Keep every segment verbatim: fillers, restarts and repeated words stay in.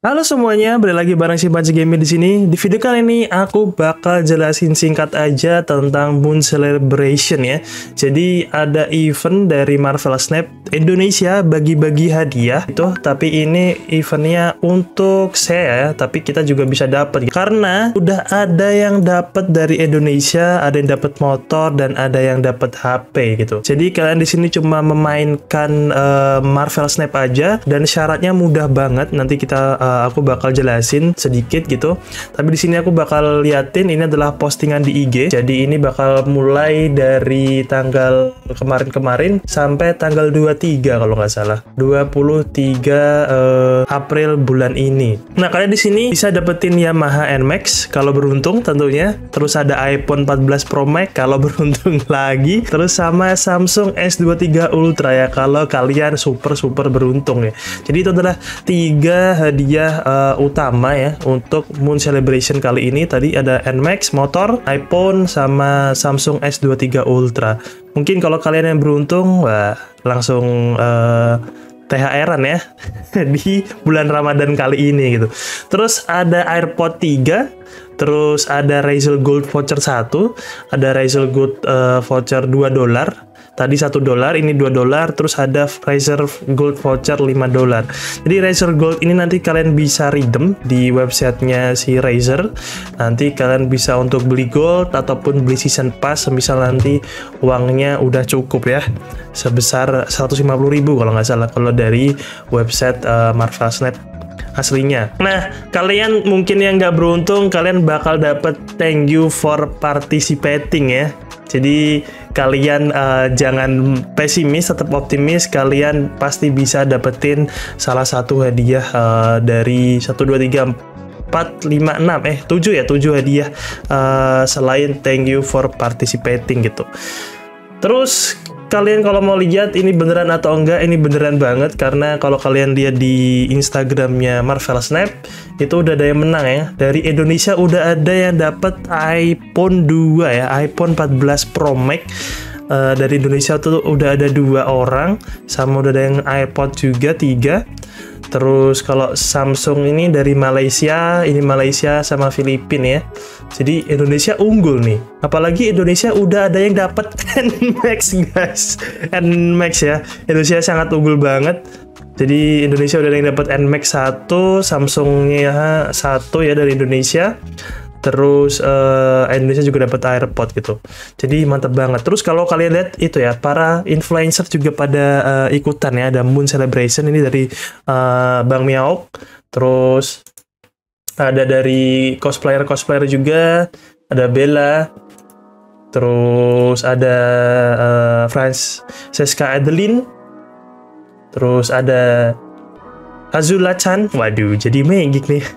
Halo semuanya, balik lagi bareng si Panji Gaming di sini. Di video kali ini aku bakal jelasin singkat aja tentang Moon Celebration ya. Jadi ada event dari Marvel Snap Indonesia bagi-bagi hadiah itu, tapi ini eventnya untuk saya, tapi kita juga bisa dapat karena udah ada yang dapat dari Indonesia, ada yang dapat motor dan ada yang dapat H P gitu. Jadi kalian di sini cuma memainkan uh, Marvel Snap aja dan syaratnya mudah banget. Nanti kita uh, aku bakal jelasin sedikit gitu. Tapi di sini aku bakal liatin ini adalah postingan di I G. Jadi ini bakal mulai dari tanggal kemarin-kemarin sampai tanggal dua puluh tiga kalau nggak salah. dua puluh tiga uh, April bulan ini. Nah, kalian di sini bisa dapetin Yamaha N Max kalau beruntung tentunya. Terus ada iPhone empat belas Pro Max kalau beruntung lagi. Terus sama Samsung S dua puluh tiga Ultra ya kalau kalian super-super beruntung ya. Jadi itu adalah tiga hadiah Uh, utama ya untuk Moon Celebration kali ini. Tadi ada N Max, motor, iPhone, sama Samsung S dua puluh tiga Ultra. Mungkin kalau kalian yang beruntung, wah, langsung uh, T H R-an ya di bulan Ramadan kali ini gitu. Terus ada AirPod tiga, terus ada Razer Gold voucher satu, ada Razer Gold uh, voucher dua dolar. Tadi satu dolar, ini dua dolar, terus ada Razer Gold voucher lima dolar. Jadi Razer Gold ini nanti kalian bisa redeem di websitenya si Razer. Nanti kalian bisa untuk beli gold ataupun beli season pass, misal nanti uangnya udah cukup ya, sebesar seratus lima puluh ribu kalau nggak salah kalau dari website uh, Marvel Snap aslinya. Nah, kalian mungkin yang nggak beruntung, kalian bakal dapet thank you for participating ya. Jadi kalian uh, jangan pesimis, tetap optimis. Kalian pasti bisa dapetin salah satu hadiah uh, dari satu, dua, tiga, empat, lima, enam, eh tujuh ya, tujuh hadiah uh, selain thank you for participating gitu. Terus kalian kalau mau lihat ini beneran atau enggak, ini beneran banget karena kalau kalian lihat di Instagramnya Marvel Snap itu udah ada yang menang ya. Dari Indonesia udah ada yang dapat iPhone dua ya, iPhone empat belas Pro Max. Uh, dari Indonesia tuh udah ada dua orang, sama udah ada yang iPod juga tiga. Terus kalau Samsung ini dari Malaysia, ini Malaysia sama Filipina ya. Jadi Indonesia unggul nih. Apalagi Indonesia udah ada yang dapat N Max guys. N Max ya. Indonesia sangat unggul banget. Jadi Indonesia udah ada yang dapat N Max satu, Samsungnya satu ya dari Indonesia. Terus uh, Indonesia juga dapat AirPod gitu. Jadi mantap banget. Terus kalau kalian lihat itu ya, para influencer juga pada uh, ikutan ya. Ada Moon Celebration ini dari uh, Bang Miaok. Terus ada dari cosplayer-cosplayer juga. Ada Bella. Terus ada uh, Francesca Adeline. Terus ada Azula Chan. Waduh, jadi megik nih.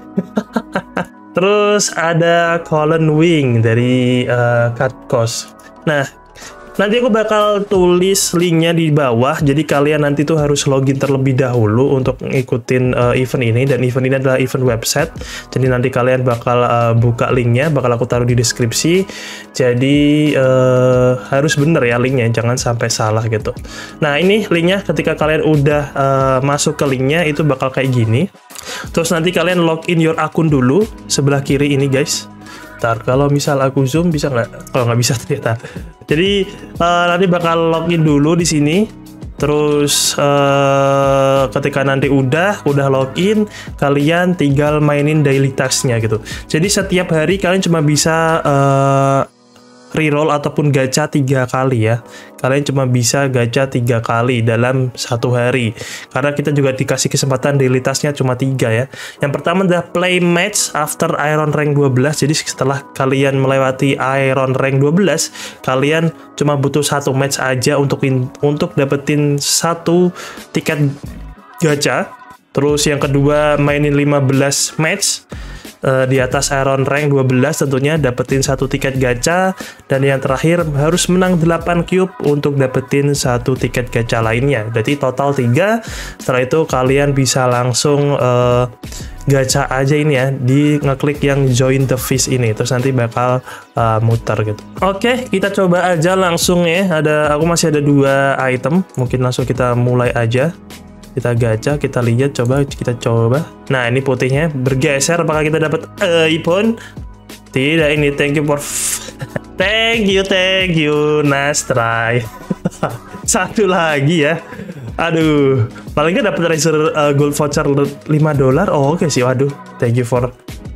Terus ada Colin Wing dari uh, Cut Cost. Nah, nanti aku bakal tulis linknya di bawah. Jadi kalian nanti tuh harus login terlebih dahulu untuk ngikutin uh, event ini. Dan event ini adalah event website. Jadi nanti kalian bakal uh, buka linknya, bakal aku taruh di deskripsi. Jadi uh, harus bener ya linknya, jangan sampai salah gitu. Nah, ini linknya ketika kalian udah uh, masuk ke linknya itu bakal kayak gini. Terus nanti kalian login your akun dulu sebelah kiri ini guys. Ntar kalau misal aku zoom bisa nggak? Kalau nggak bisa ternyata. Jadi uh, nanti bakal login dulu di sini. Terus uh, ketika nanti udah udah login, kalian tinggal mainin daily task-nya gitu. Jadi setiap hari kalian cuma bisa uh, reroll ataupun gacha tiga kali ya. Kalian cuma bisa gacha tiga kali dalam satu hari. Karena kita juga dikasih kesempatan daily task-nya cuma tiga ya. Yang pertama adalah play match after Iron Rank dua belas. Jadi setelah kalian melewati Iron Rank dua belas, kalian cuma butuh satu match aja untuk in, untuk dapetin satu tiket gacha. Terus yang kedua mainin lima belas match. Uh, di atas Iron Rank dua belas tentunya dapetin satu tiket gacha, dan yang terakhir harus menang delapan cube untuk dapetin satu tiket gacha lainnya. Jadi total tiga. Setelah itu kalian bisa langsung uh, gacha aja ini ya, di ngeklik yang join the feast ini, terus nanti bakal uh, muter gitu. Oke, kita coba aja langsung ya. Ada aku masih ada dua item, mungkin langsung kita mulai aja. Kita gacha, kita lihat, coba kita coba. Nah, ini putihnya bergeser, apakah kita dapat iPhone? Tidak, ini thank you for thank you, thank you, nice try. Satu lagi ya. Aduh, paling nggak dapat Razer uh, Gold voucher lima dolar. Oh, oke okay sih, waduh. Thank you for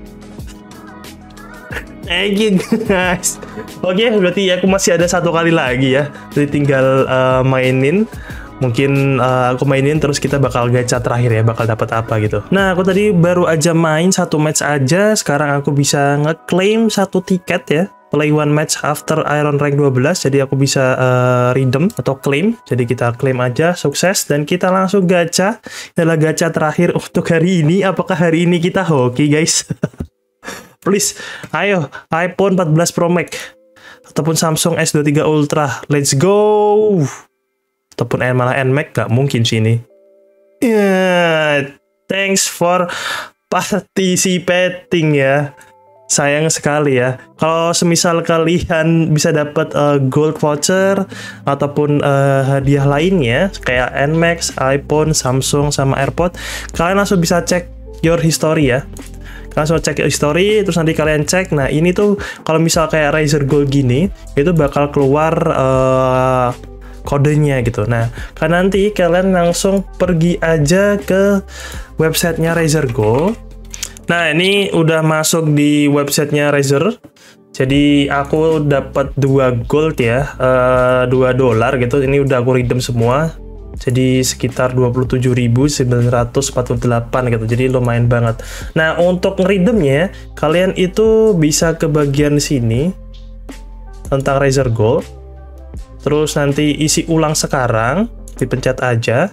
thank you guys. Oke, okay, berarti aku masih ada satu kali lagi ya. Jadi tinggal uh, mainin. Mungkin uh, aku mainin terus kita bakal gacha terakhir ya, bakal dapat apa gitu. Nah, aku tadi baru aja main satu match aja, sekarang aku bisa ngeklaim satu tiket ya. Play one match after Iron Rank dua belas, jadi aku bisa uh, redeem atau claim. Jadi kita claim aja, sukses, dan kita langsung gacha. Ini adalah gacha terakhir untuk hari ini. Apakah hari ini kita hoki guys? Please, ayo iPhone empat belas Pro Max ataupun Samsung S dua puluh tiga Ultra, let's go. Ataupun malah N Max, gak mungkin sih ini. Yeah, thanks for participating ya. Sayang sekali ya. Kalau semisal kalian bisa dapat uh, gold voucher ataupun uh, hadiah lainnya kayak N Max, iPhone, Samsung sama AirPod, kalian langsung bisa cek your history ya. Kalian langsung cek history, terus nanti kalian cek. Nah, ini tuh kalau misal kayak Razer Gold gini, itu bakal keluar uh, kodenya gitu. Nah, kan nanti kalian langsung pergi aja ke websitenya Razer Gold. Nah, ini udah masuk di websitenya Razer. Jadi aku dapat dua gold ya, uh, dua dolar gitu. Ini udah aku redeem semua. Jadi sekitar dua puluh tujuh ribu sembilan ratus empat puluh delapan gitu. Jadi lumayan banget. Nah, untuk redeemnya kalian itu bisa ke bagian sini tentang Razer Gold. Terus nanti isi ulang sekarang, dipencet aja.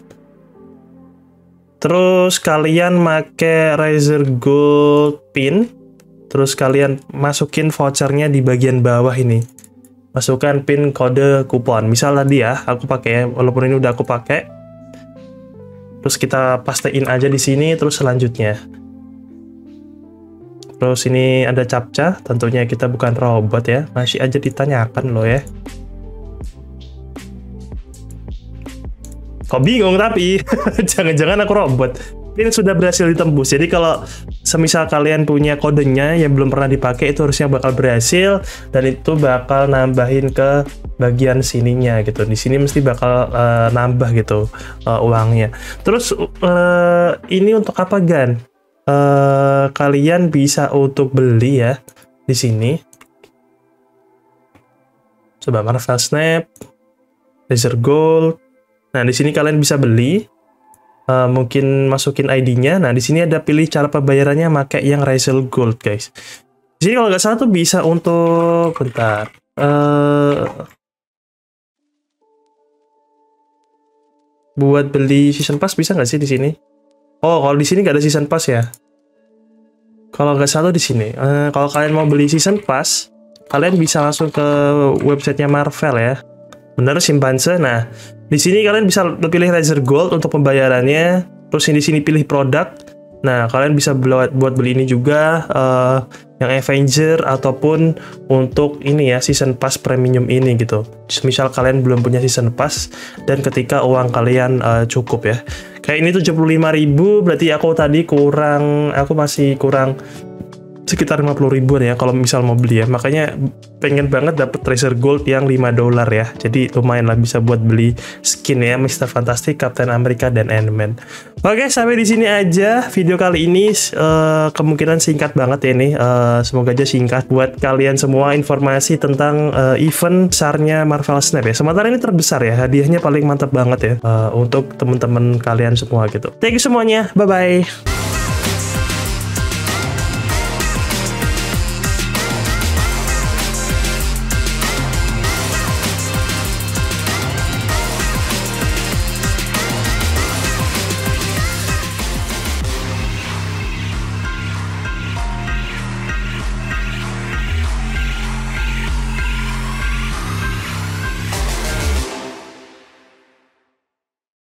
Terus kalian make Razer Gold pin. Terus kalian masukin vouchernya di bagian bawah ini. Masukkan pin kode kupon. Misal tadi ya, aku pakai, walaupun ini udah aku pakai. Terus kita pastein aja di sini. Terus selanjutnya. Terus ini ada captcha. Tentunya kita bukan robot ya. Masih aja ditanyakan loh ya. Kok bingung tapi jangan-jangan aku robot. Ini sudah berhasil ditembus. Jadi kalau semisal kalian punya kodenya yang belum pernah dipakai, itu harusnya bakal berhasil dan itu bakal nambahin ke bagian sininya gitu. Di sini mesti bakal uh, nambah gitu uh, uangnya. Terus uh, ini untuk apa Gan? Uh, kalian bisa untuk beli ya di sini. Coba Marvel Snap, Razer Gold. Nah, di sini kalian bisa beli, uh, mungkin masukin I D-nya. Nah, di sini ada pilih cara pembayarannya pakai yang Razer Gold, guys. Di sini kalau nggak salah tuh bisa untuk, bentar, uh, buat beli season pass bisa nggak sih di sini? Oh, kalau di sini nggak ada season pass ya? Kalau nggak salah di sini. Uh, kalau kalian mau beli season pass, kalian bisa langsung ke websitenya Marvel ya. Bener, simpanse. Nah, di sini kalian bisa pilih Razer Gold untuk pembayarannya. Terus di sini pilih produk. Nah, kalian bisa buat buat beli ini juga uh, yang Avenger ataupun untuk ini ya season pass premium ini gitu. Misal kalian belum punya season pass dan ketika uang kalian uh, cukup ya. Kayak ini tujuh puluh lima ribu, berarti aku tadi kurang, aku masih kurang sekitar lima puluh ribuan ya kalau misal mau beli ya. Makanya pengen banget dapet Razer Gold yang lima dolar ya. Jadi lumayan lah bisa buat beli skin ya, Mister Fantastic, Captain America, dan Ant-Man. Oke, sampai di sini aja video kali ini. Uh, kemungkinan singkat banget ya ini. Uh, semoga aja singkat buat kalian semua informasi tentang uh, event besarnya Marvel Snap ya. Sementara ini terbesar ya, hadiahnya paling mantap banget ya uh, untuk teman-teman kalian semua gitu. Thank you semuanya, bye-bye.